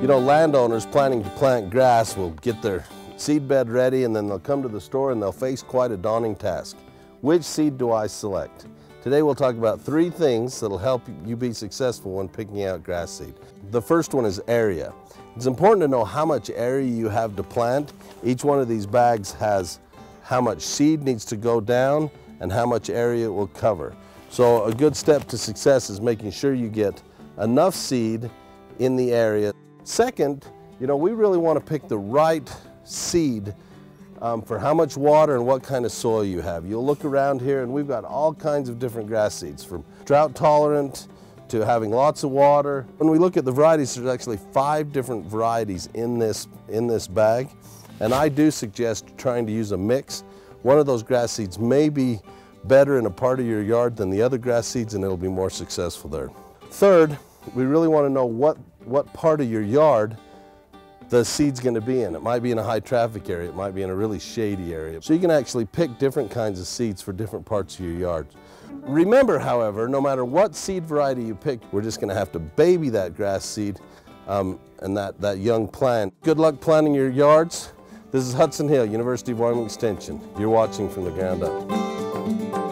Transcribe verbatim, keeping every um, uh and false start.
You know, landowners planning to plant grass will get their seed bed ready, and then they'll come to the store and they'll face quite a daunting task. Which seed do I select? Today we'll talk about three things that'll help you be successful when picking out grass seed. The first one is area. It's important to know how much area you have to plant. Each one of these bags has how much seed needs to go down and how much area it will cover. So a good step to success is making sure you get enough seed in the area. Second, you know, we really want to pick the right seed um, for how much water and what kind of soil you have. You'll look around here and we've got all kinds of different grass seeds, from drought tolerant to having lots of water. When we look at the varieties, there's actually five different varieties in this, in this bag. And I do suggest trying to use a mix. One of those grass seeds may be better in a part of your yard than the other grass seeds, and it'll be more successful there. Third, we really want to know what, what part of your yard the seed's going to be in. It might be in a high traffic area, it might be in a really shady area. So you can actually pick different kinds of seeds for different parts of your yard. Remember, however, no matter what seed variety you pick, we're just going to have to baby that grass seed um, and that, that young plant. Good luck planting your yards. This is Hudson Hill, University of Wyoming Extension. You're watching From the Ground Up.